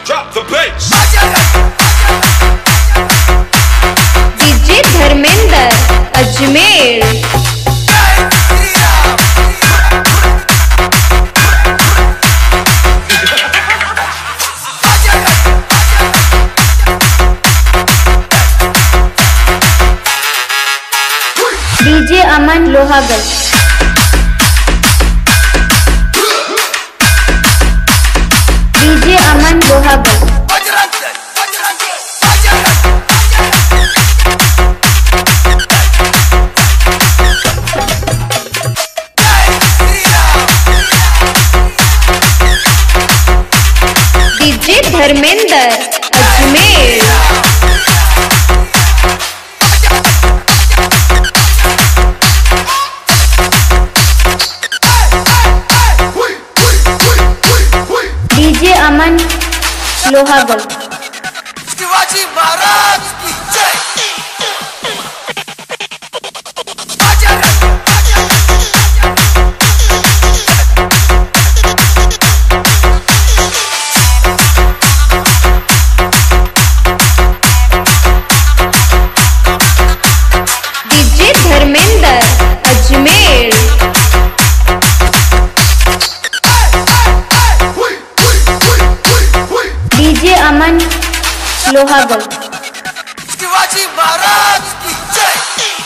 Drop the bass. DJ Dharmendra Ajmer. DJ Aman Lohagarh. DJ Aman Lohagarh. DJ Dharmendra Ajmer. DJ अमन लोहागढ़। शिवाजी महाराज की जय। DJ Dharmendra Ajmer. DJ अमन लोहागढ़। शिवाजी महाराज की जय।